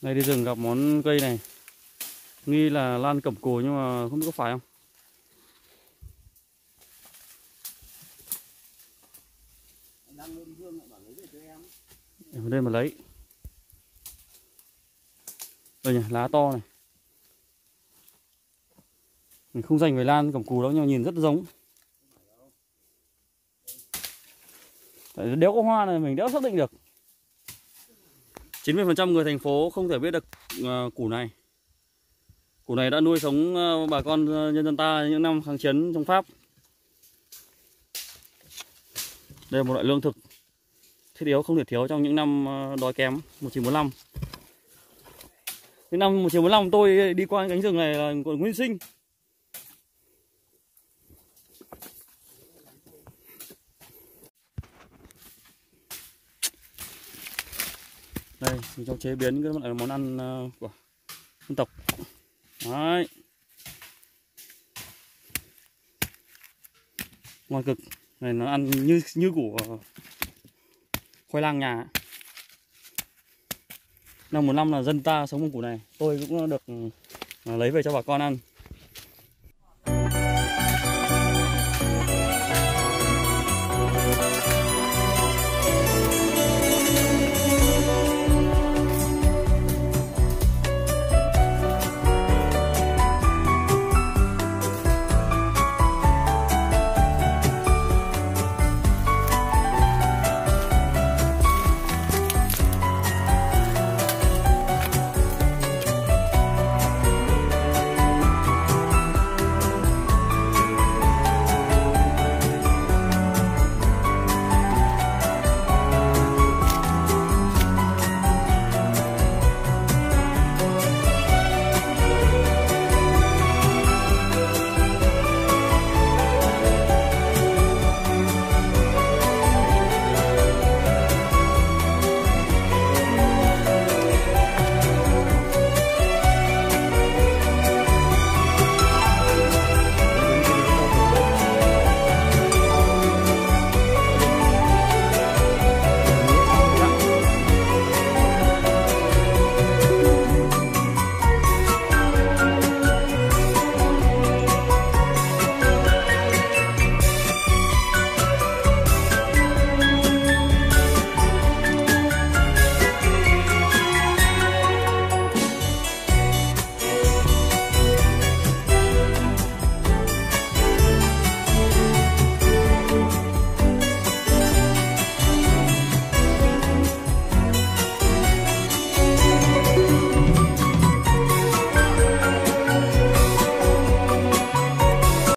Này đi rừng gặp món cây này, nghi là lan cẩm cù nhưng mà không biết có phải không. Để vào đây mà lấy. Đây nhỉ, lá to này. Mình không dành về lan cẩm cù đâu nhưng mà nhìn rất giống. Tại đéo có hoa này mình đéo xác định được. 90% người thành phố không thể biết được củ này. Củ này đã nuôi sống bà con nhân dân ta những năm kháng chiến chống Pháp. Đây là một loại lương thực thiết yếu không thể thiếu trong những năm đói kém 1945. Cái năm 1945 tôi đi qua cánh rừng này là còn nguyên sinh. Đây, mình cho chế biến cái loại món ăn của dân tộc. Đấy. Ngon cực. Này nó ăn như củ khoai lang nhà. Năm một năm là dân ta sống bằng củ này. Tôi cũng được lấy về cho bà con ăn.